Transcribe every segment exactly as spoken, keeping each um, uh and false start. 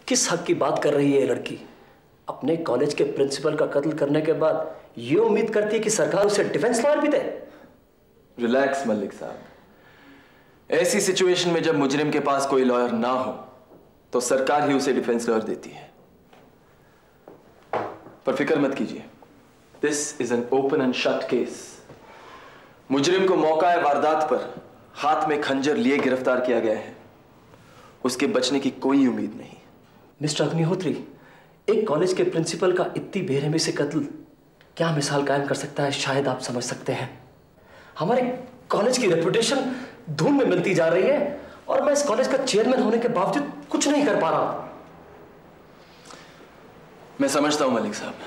किस हक की बात कर रही है ये लड़की? अपने कॉलेज के प्रिंसिपल का कत्ल करने के बाद ये उम्मीद करती है कि सरकार उसे डिफेंस लॉयर भी दे? रिलैक्स मलिक साहब, ऐसी सिचुएशन में जब मुजरिम के पास कोई लॉयर ना हो तो सरकार ही उसे डिफेंस लॉयर देती है। पर फिक्र मत कीजिए, this is an open and shut case. मुजरिम को मौका वारदात पर हाथ में खंजर लिए गिरफ्तार किया गया है, उसके बचने की कोई उम्मीद नहीं। मिस्टर अग्निहोत्री, एक कॉलेज के प्रिंसिपल का इतनी बेरहमी से कत्ल क्या मिसाल कायम कर सकता है, शायद आप समझ सकते हैं। हमारे कॉलेज की रेपुटेशन धूम में मिलती जा रही है और मैं इस कॉलेज का चेयरमैन होने के बावजूद कुछ नहीं कर पा रहा। मैं समझता हूं मलिक साहब।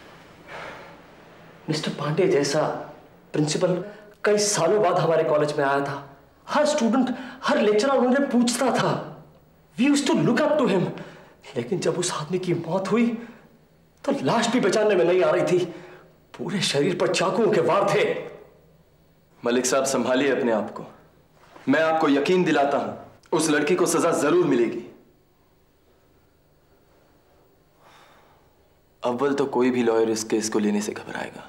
मिस्टर पांडे जैसा प्रिंसिपल कई सालों बाद हमारे कॉलेज में आया था। हर स्टूडेंट, हर लेक्चरर उन्हें पूछता था। We used to look up to him. लेकिन जब उस आदमी की मौत हुई तो लाश भी बचाने में नहीं आ रही थी। पूरे शरीर पर चाकुओं के वार थे। मलिक साहब संभालिए अपने आप को। मैं आपको यकीन दिलाता हूं, उस लड़की को सजा जरूर मिलेगी। अव्वल तो कोई भी लॉयर इस केस को लेने से घबराएगा,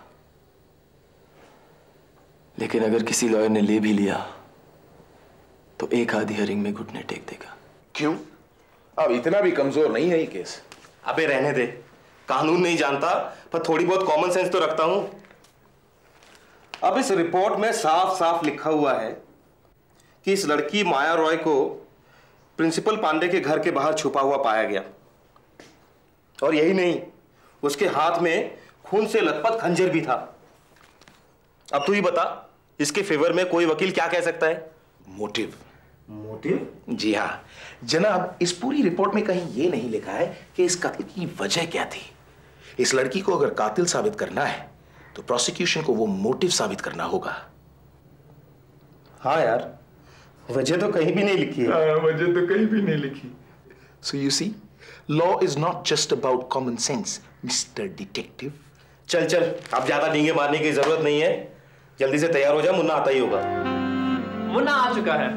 लेकिन अगर किसी लॉयर ने ले भी लिया तो एक आधी हियरिंग में घुटने टेक देगा। क्यों? अब इतना भी कमजोर नहीं है ये केस। अबे रहने दे, कानून नहीं जानता पर थोड़ी बहुत कॉमन सेंस तो रखता हूं। अब इस रिपोर्ट में साफ साफ लिखा हुआ है कि इस लड़की माया रॉय को प्रिंसिपल पांडे के घर के बाहर छुपा हुआ पाया गया, और यही नहीं, उसके हाथ में खून से लथपथ खंजर भी था। अब तू ही बता, इसके फेवर में कोई वकील क्या कह सकता है? मोटिव। मोटिव? जी हाँ जनाब, इस पूरी रिपोर्ट में कहीं यह नहीं लिखा है कि इस कत्ल की वजह क्या थी। इस लड़की को अगर कातिल साबित करना है तो प्रोसिक्यूशन को वो मोटिव साबित करना होगा। हाँ यार, वजह तो कहीं भी नहीं लिखी है। हाँ, वजह तो कहीं भी नहीं लिखी। So you see, law is not just about common sense mister detective. चल चल, अब ज्यादा डींगे मारने की जरूरत नहीं है, जल्दी से तैयार हो जा, मुन्ना आता ही होगा। मुन्ना आ चुका है।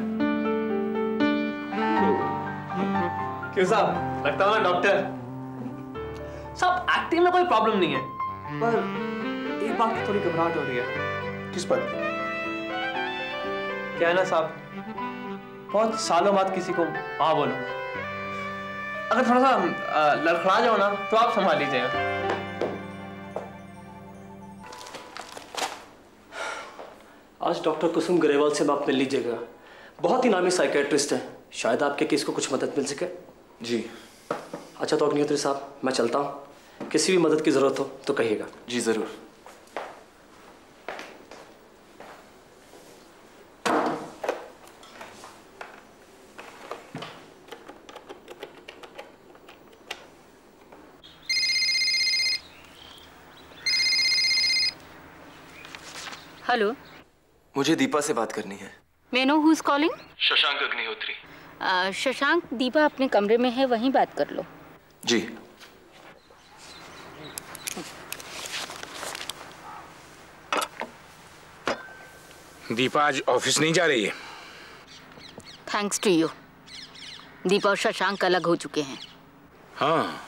क्यों साहब, लगता है ना डॉक्टर साहब, एक्टिंग में कोई प्रॉब्लम नहीं है, पर एक बात की थोड़ी घबराहट हो रही है। किस बात? क्या है ना साहब, बहुत सालों बाद किसी को हाँ बोलो। अगर थोड़ा सा लड़खड़ा जाओ ना तो आप संभाल लीजिएगा। आज डॉक्टर कुसुम ग्रेवाल से आप मिल लीजिएगा। बहुत ही नामी साइकेट्रिस्ट हैं, शायद आपके केस को कुछ मदद मिल सके। जी। अच्छा तो अग्निहोत्री साहब, मैं चलता हूँ। किसी भी मदद की जरूरत हो तो कहिएगा। जी जरूर। हेलो, मुझे दीपा से बात करनी है। May I know who is calling? Shashank Agnihotri. Shashank, Deepa अपने कमरे में है, वहीं बात कर लो। जी। दीपा आज ऑफिस नहीं जा रही है? थैंक्स टू यू, दीपा और शशांक अलग हो चुके हैं। हाँ,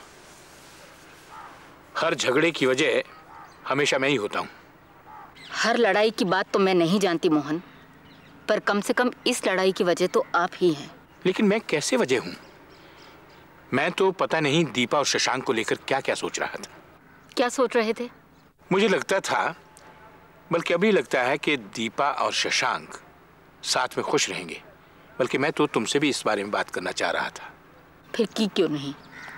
हर झगड़े की वजह हमेशा मैं ही होता हूँ। हर लड़ाई की बात तो मैं नहीं जानती मोहन, पर कम से कम इस लड़ाई की वजह तो आप ही हैं। लेकिन मैं कैसे वजह हूँ? मैं तो पता नहीं दीपा और शशांक को लेकर क्या क्या सोच रहा था। क्या सोच रहे थे? मुझे लगता था, बल्कि अभी लगता है कि दीपा और शशांक साथ में खुश रहेंगे। बल्कि मैं तो तुमसे भी इस बारे में बात करना चाह रहा था। फिर की क्यों नहीं?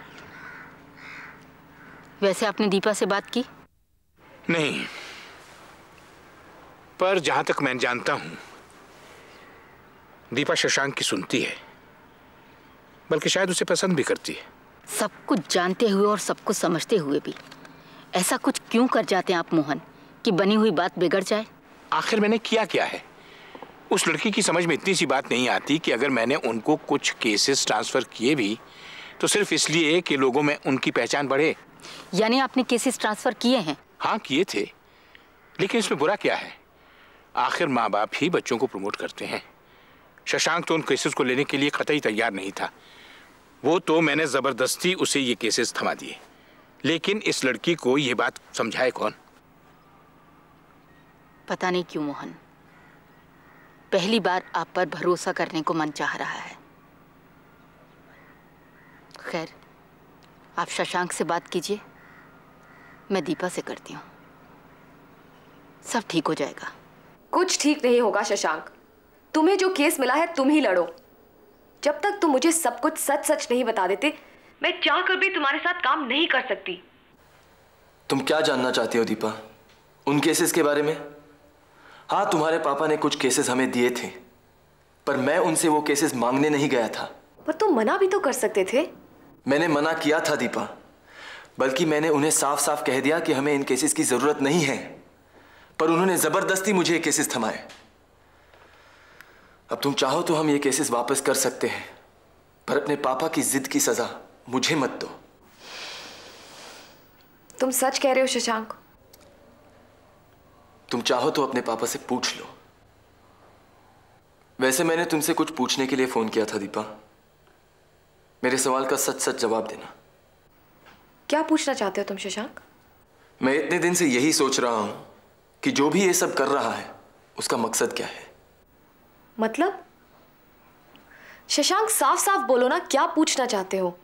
वैसे आपने दीपा से बात की? नहीं, पर जहां तक मैं जानता हूं दीपा शशांक की सुनती है, बल्कि शायद उसे पसंद भी करती है। सब कुछ जानते हुए और सब कुछ समझते हुए भी ऐसा कुछ क्यों कर जाते हैं आप मोहन कि बनी हुई बात बिगड़ जाए? आखिर मैंने किया क्या है? उस लड़की की समझ में इतनी सी बात नहीं आती कि अगर मैंने उनको कुछ केसेस ट्रांसफर किए भी तो सिर्फ इसलिए कि लोगों में उनकी पहचान बढ़े। यानी आपने केसेस ट्रांसफर किए हैं? हाँ किए थे, लेकिन इसमें बुरा क्या है? आखिर माँ बाप ही बच्चों को प्रमोट करते हैं। शशांक तो उन केसेस को लेने के लिए कतई तैयार नहीं था। वो तो मैंने जबरदस्ती उसे ये केसेस थमा दिए, लेकिन इस लड़की को ये बात समझाए कौन? पता नहीं क्यों मोहन, पहली बार आप पर भरोसा करने को मन चाह रहा है। खैर, आप शशांक से बात कीजिए, मैं दीपा से करती हूँ, सब ठीक हो जाएगा। कुछ ठीक नहीं होगा शशांक, तुम्हें जो केस मिला है तुम ही लड़ो। जब तक तुम मुझे सब कुछ सच सच नहीं बता देते, मैं चाह कर भी तुम्हारे साथ काम नहीं कर सकती। तुम क्या जानना चाहती हो दीपा, उन केसेस के बारे में? हाँ, तुम्हारे पापा ने कुछ केसेस हमें दिए थे, पर मैं उनसे वो केसेस मांगने नहीं गया था। पर तुम मना भी तो कर सकते थे। मैंने मना किया था दीपा, बल्कि मैंने उन्हें साफ साफ कह दिया कि हमें इन केसेस की जरूरत नहीं है, पर उन्होंने जबरदस्ती मुझे ये केसेस थमाए। अब तुम चाहो तो हम ये केसेस वापस कर सकते हैं, पर अपने पापा की जिद की सजा मुझे मत दो। तुम सच कह रहे हो शशांक? तुम चाहो तो अपने पापा से पूछ लो। वैसे मैंने तुमसे कुछ पूछने के लिए फोन किया था दीपा, मेरे सवाल का सच सच जवाब देना। क्या पूछना चाहते हो तुम शशांक? मैं इतने दिन से यही सोच रहा हूं कि जो भी ये सब कर रहा है उसका मकसद क्या है। मतलब? शशांक साफ साफ बोलो ना, क्या पूछना चाहते हो?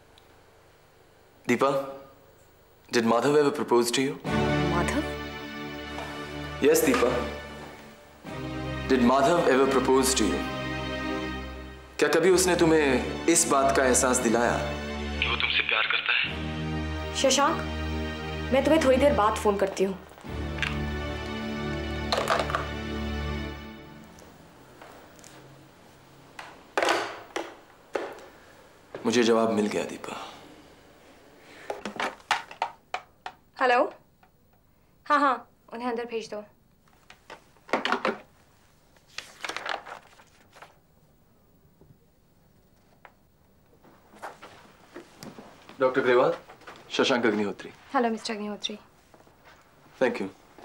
Deepa, did Madhav ever propose to you? Madhav? Yes, Deepa. Did Madhav ever propose to you? क्या कभी उसने तुम्हें इस बात का एहसास दिलाया कि वो तुमसे प्यार करता है? शशांक, मैं तुम्हें थोड़ी देर बाद फोन करती हूँ। मुझे जवाब मिल गया दीपा। हेलो? हाँ हाँ, उन्हें अंदर भेज दो। Doctor Grewal, Shashank Agnihotri. Hello mister Agnihotri. Thank you.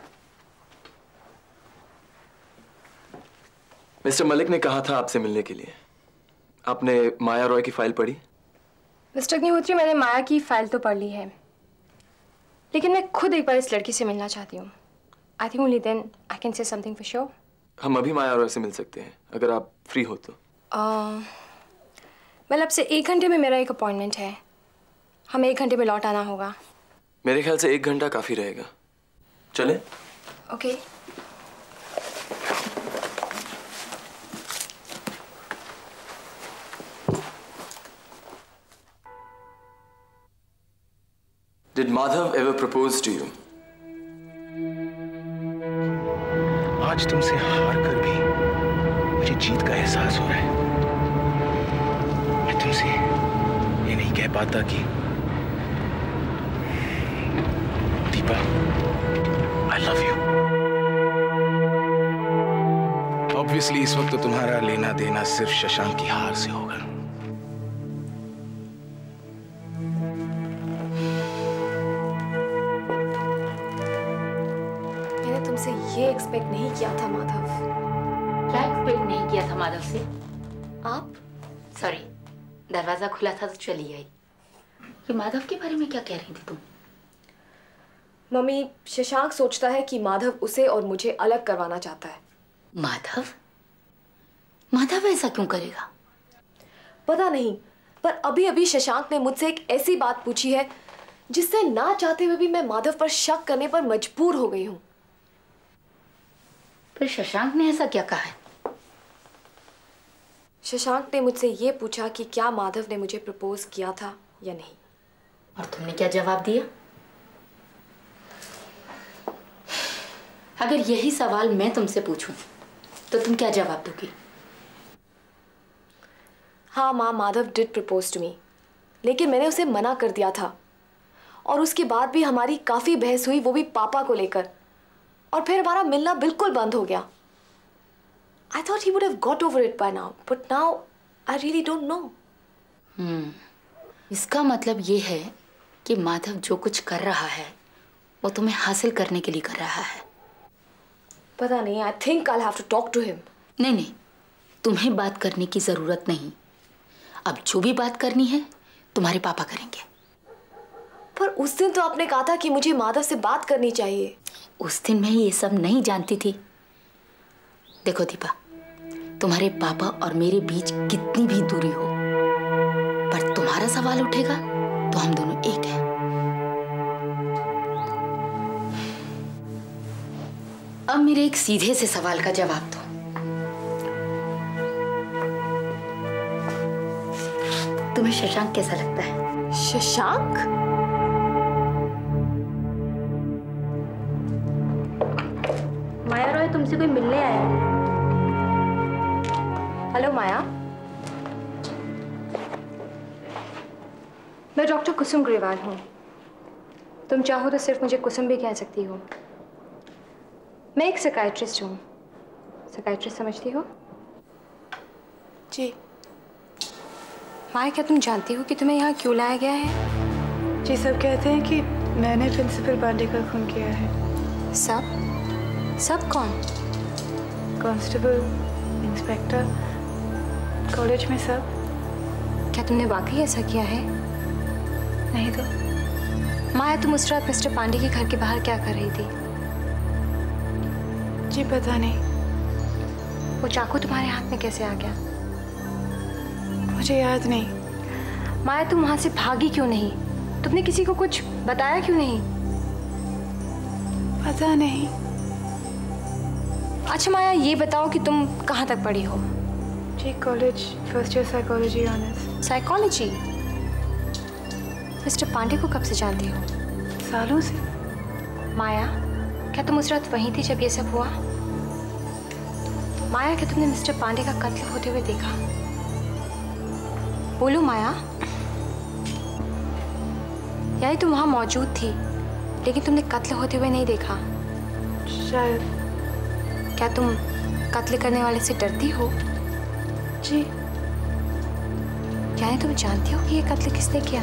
Mister Malik ने कहा था आपसे मिलने के लिए। आपने माया रॉय की फाइल पढ़ी? मिस्टर अग्निहोत्री, मैंने माया की फाइल तो पढ़ ली है, लेकिन मैं खुद एक बार इस लड़की से मिलना चाहती हूँ। I think only then I can say something for sure. हम अभी माया रॉय से मिल सकते हैं अगर आप फ्री हो तो। वेल, अब से एक घंटे में मेरा एक अपॉइंटमेंट है, हमें एक घंटे में लौट आना होगा। मेरे ख्याल से एक घंटा काफी रहेगा। चले? Okay okay. Did Madhav ever propose to you? आज तुमसे हार कर भी मुझे जीत का एहसास हो रहा है। मैं तुमसे ये नहीं कह पाता कि Deepa, I love you. Obviously इस वक्त तो तुम्हारा लेना देना सिर्फ शशांक की हार से होगा। तुमसे ये एक्सपेक्ट नहीं किया था माधव। क्या एक्सपेक्ट नहीं किया था माधव से? आप? सॉरी, दरवाजा खुला था तो चली आई। ये माधव के बारे में क्या कह रही थी तुम? मम्मी, शशांक सोचता है कि माधव उसे और मुझे अलग करवाना चाहता है। माधव? माधव ऐसा क्यों करेगा? पता नहीं, पर अभी अभी शशांक ने मुझसे एक ऐसी बात पूछी है जिससे ना चाहते हुए भी मैं माधव पर शक करने पर मजबूर हो गई हूँ। फिर शशांक ने ऐसा क्या कहा है? शशांक ने मुझसे ये पूछा कि क्या माधव ने मुझे प्रपोज किया था या नहीं। और तुमने क्या जवाब दिया? अगर यही सवाल मैं तुमसे पूछूं तो तुम क्या जवाब दोगी? हाँ माँ, Madhav did propose to me, लेकिन मैंने उसे मना कर दिया था। और उसके बाद भी हमारी काफी बहस हुई, वो भी पापा को लेकर, और फिर हमारा मिलना बिल्कुल बंद हो गया। I thought he would have got over it by now, but now I really don't know. हम्म, इसका मतलब ये है कि माधव जो कुछ कर रहा है वो तुम्हें हासिल करने के लिए कर रहा है। पता नहीं, I think I'll have to talk to him. नहीं नहीं, तुम्हें बात करने की जरूरत नहीं। अब जो भी बात करनी है तुम्हारे पापा करेंगे। पर उस दिन तो आपने कहा था कि मुझे माधव से बात करनी चाहिए। उस दिन मैं ये सब नहीं जानती थी। देखो दीपा, तुम्हारे पापा और मेरे बीच कितनी भी दूरी हो, पर तुम्हारा सवाल उठेगा तो हम दोनों एक हैं। अब मेरे एक सीधे से सवाल का जवाब दो। तुम्हें शशांक कैसा लगता है? शशांक? माया रॉय तुमसे कोई मिलने आया है। हेलो माया, मैं डॉक्टर कुसुम ग्रेवाल हूँ। तुम चाहो तो सिर्फ मुझे कुसुम भी कह सकती हो। मैं एक साइकियाट्रिस्ट हूँ। साइकियाट्रिस्ट समझती हो? जी। माया, क्या तुम जानती हो कि तुम्हें यहाँ क्यों लाया गया है? जी, सब कहते हैं कि मैंने प्रिंसिपल पांडे का खून किया है। सब? सब कौन? कांस्टेबल, इंस्पेक्टर, कॉलेज में सब। क्या तुमने वाकई ऐसा किया है? नहीं तो। माया, तुम उस रात मिस्टर पांडे के घर के बाहर क्या कर रही थी? जी पता नहीं। वो चाकू तुम्हारे हाथ में कैसे आ गया? मुझे याद नहीं। माया, तुम वहां से भागी क्यों नहीं? तुमने किसी को कुछ बताया क्यों नहीं? पता नहीं। अच्छा माया, ये बताओ कि तुम कहाँ तक पढ़ी हो? जी college, first year psychology honours. Psychology? Mister Pandey को कब से जानती हो? सालों से। माया, क्या तुम उस रात वहीं थी जब ये सब हुआ? माया, क्या तुमने मिस्टर पांडे का कत्ल होते हुए देखा? बोलो माया। यानी तुम वहां मौजूद थी लेकिन तुमने कत्ल होते हुए नहीं देखा? शायद। क्या तुम कत्ल करने वाले से डरती हो? जी। यानी तुम जानती हो कि ये कत्ल किसने किया?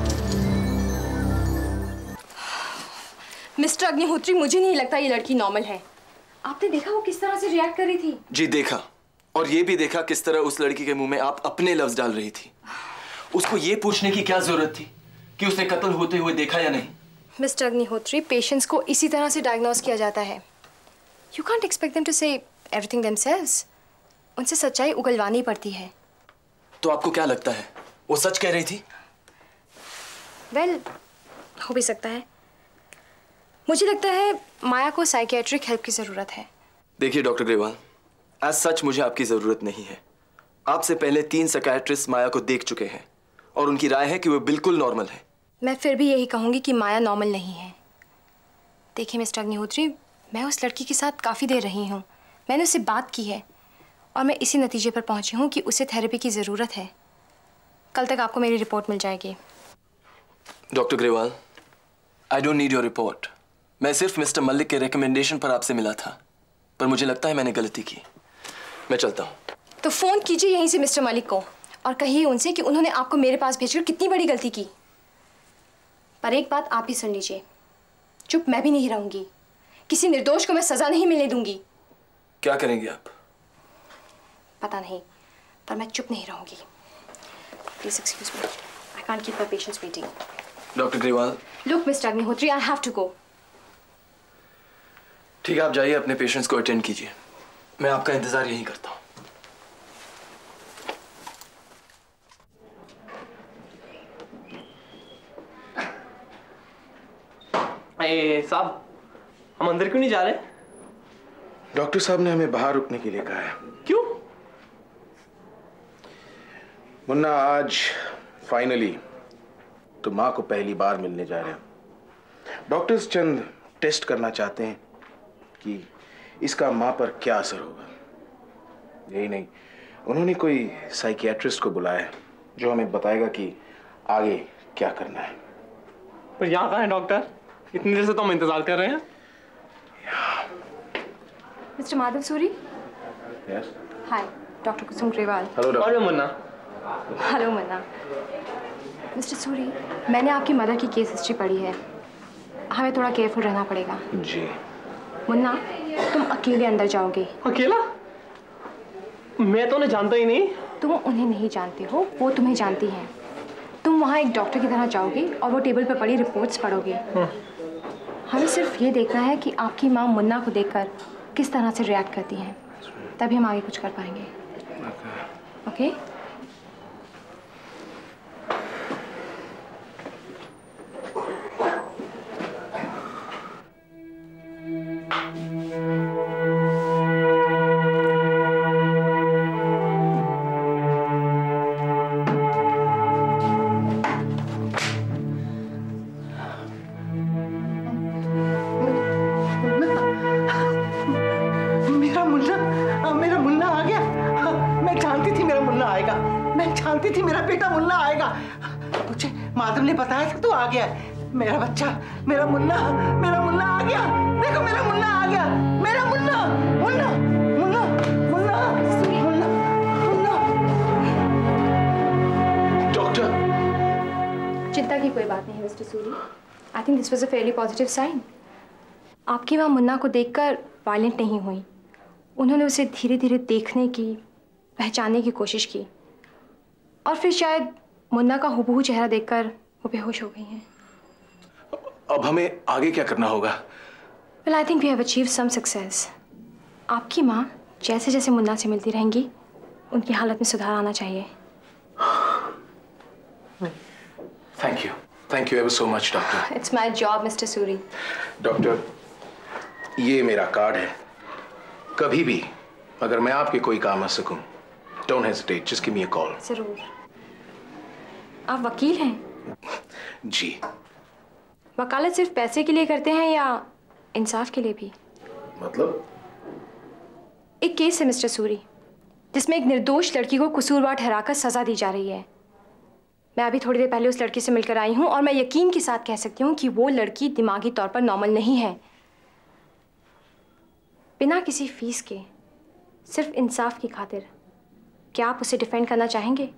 मिस्टर अग्निहोत्री, मुझे नहीं लगता ये लड़की नॉर्मल है। आपने देखा वो किस तरह से रिएक्ट कर रही थी? जी देखा, और ये भी देखा किस तरह उस लड़की के मुंह में आप अपने लफ्ज डाल रही थी। उसको ये पूछने की क्या जरूरत थी कि उसने कत्ल होते हुए देखा या नहीं? मिस्टर अग्निहोत्री, पेशेंट्स को इसी तरह से डायग्नोज किया जाता है। You can't expect them to say everything themselves. उनसे सच्चाई उगलवानी पड़ती है। तो आपको क्या लगता है वो सच कह रही थी? वेल well, हो भी सकता है। मुझे लगता है माया को साइकियाट्रिक हेल्प की जरूरत है। देखिए डॉक्टर ग्रेवाल, एज सच मुझे आपकी जरूरत नहीं है। आपसे पहले तीन साइकियाट्रिस्ट माया को देख चुके हैं और उनकी राय है कि वो बिल्कुल नॉर्मल है। मैं फिर भी यही कहूंगी कि माया नॉर्मल नहीं है। देखिए मिस्टर अग्निहोत्री, मैं उस लड़की के साथ काफ़ी देर रही हूँ। मैंने उससे बात की है और मैं इसी नतीजे पर पहुंची हूँ कि उसे थेरेपी की ज़रूरत है। कल तक आपको मेरी रिपोर्ट मिल जाएगी। Doctor Grewal, I don't need your report. मैं सिर्फ मिस्टर मलिक के रिकमेंडेशन पर आपसे मिला था, पर मुझे लगता है मैंने गलती की। मैं चलता हूँ। तो फ़ोन कीजिए यहीं से मिस्टर मलिक को और कहिए उनसे कि उन्होंने आपको मेरे पास भेजकर कितनी बड़ी गलती की। पर एक बात आप ही सुन लीजिए, चुप मैं भी नहीं रहूंगी। किसी निर्दोष को मैं सजा नहीं मिलने दूंगी। क्या करेंगे आप? पता नहीं, पर मैं चुप नहीं रहूंगी। Please excuse me, I can't keep my patients waiting. Doctor Grewal. Look mister Agnihotri, I have to go. ठीक है, आप जाइए, अपने पेशेंट्स को अटेंड कीजिए। मैं आपका इंतजार यहीं करता हूँ। साहब, हम अंदर क्यों नहीं जा रहे? डॉक्टर साहब ने हमें बाहर रुकने के लिए कहा है। क्यों? मुन्ना, आज फाइनली तो माँ को पहली बार मिलने जा रहे हैं। डॉक्टर्स चंद टेस्ट करना चाहते हैं कि इसका माँ पर क्या असर होगा। यही नहीं, उन्होंने कोई साइकियाट्रिस्ट को बुलाया है जो हमें बताएगा कि आगे क्या करना है। पर यहाँ कहाँ है डॉक्टर? इतनी देर से तो हम इंतजार कर रहे हैं। Mister Madhav Suri. Yes. Hi, doctor Kusum Grewal. Hello doctor. Hello Munna. Hello Munna. Mister Suri, मैंने आपकी मदर की केस हिस्ट्री पढ़ी है। हमें थोड़ा केयरफुल रहना पड़ेगा। जी। मुन्ना, तुम अकेले अंदर जाओगे। अकेला? मैं तो उन्हें जानता ही नहीं। तुम उन्हें नहीं जानते हो, वो तुम्हें जानती हैं। तुम वहाँ एक डॉक्टर की तरह जाओगे और वो टेबल पर पड़ी रिपोर्ट्स पढ़ोगे। हमें सिर्फ ये देखना है कि आपकी माँ मुन्ना को देखकर किस तरह से रिएक्ट करती हैं, तभी हम आगे कुछ कर पाएंगे। ओके? माधव ने बताया था तू आ गया। मेरा बच्चा, मेरा मुन्ना, मेरा मुन्ना आ गया। देखो मेरा मुन्ना आ गया। मेरा मुन्ना, मुन्ना, मुन्ना, मुन्ना, मुन्ना, मुन्ना। डॉक्टर, चिंता की कोई बात नहीं mister Suri. I think this was a fairly positive sign. आपकी माँ मुन्ना को देखकर वायलेंट नहीं हुई। उन्होंने उसे धीरे धीरे देखने की, पहचानने की कोशिश की और फिर शायद मुन्ना का हुबहू चेहरा देखकर वो बेहोश हो गई हैं। अब हमें आगे क्या करना होगा? Well, I think we have achieved some success. आपकी माँ जैसे जैसे मुन्ना से मिलती रहेंगी, उनकी हालत में सुधार आना चाहिए। Thank you, thank you ever so much, doctor. It's my job, mister Suri. Doctor, ये मेरा कार्ड है। कभी भी अगर मैं आपके कोई काम आ सकूं, don't hesitate, just give me a call. जरूर। आप वकील हैं? जी। वकालत सिर्फ पैसे के लिए करते हैं या इंसाफ के लिए भी? मतलब? एक केस है मिस्टर सूरी, जिसमें एक निर्दोष लड़की को कसूरवार ठहराकर सजा दी जा रही है। मैं अभी थोड़ी देर पहले उस लड़की से मिलकर आई हूं और मैं यकीन के साथ कह सकती हूं कि वो लड़की दिमागी तौर पर नॉर्मल नहीं है। बिना किसी फीस के, सिर्फ इंसाफ की खातिर, क्या आप उसे डिफेंड करना चाहेंगे?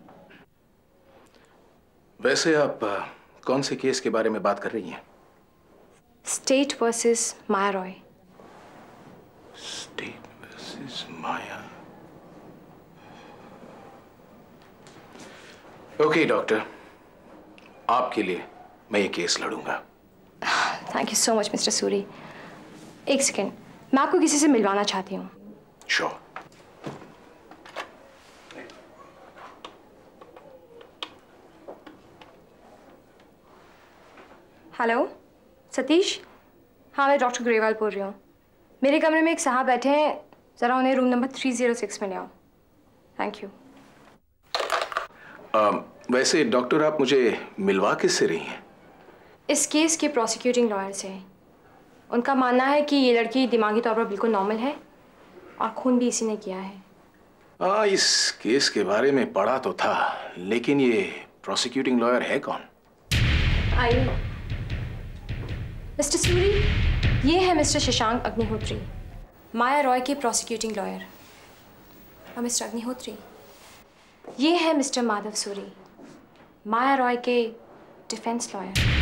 वैसे आप आ, कौन से केस के बारे में बात कर रही हैं? State versus Maya Roy. State versus Maya. Okay doctor, आपके लिए मैं ये केस लड़ूंगा। Thank you so much mister Suri. एक सेकेंड, मैं आपको किसी से मिलवाना चाहती हूँ। श्योर। हेलो सतीश। हाँ, मैं डॉक्टर ग्रेवाल बोल रही हूँ। मेरे कमरे में एक साहब बैठे हैं, ज़रा उन्हें room number three zero six में ले आओ। Thank you. वैसे डॉक्टर, आप मुझे मिलवा किससे रही हैं? इस केस के प्रोसिक्यूटिंग लॉयर से। उनका मानना है कि ये लड़की दिमागी तौर पर बिल्कुल नॉर्मल है और खून भी इसी ने किया है। हाँ, इस केस के बारे में पढ़ा तो था, लेकिन ये प्रोसिक्यूटिंग लॉयर है कौन? आइए मिस्टर सूरी, ये है मिस्टर शशांक अग्निहोत्री, माया रॉय के प्रोसिक्यूटिंग लॉयर। और मिस्टर अग्निहोत्री, ये है मिस्टर माधव सूरी, माया रॉय के डिफेंस लॉयर।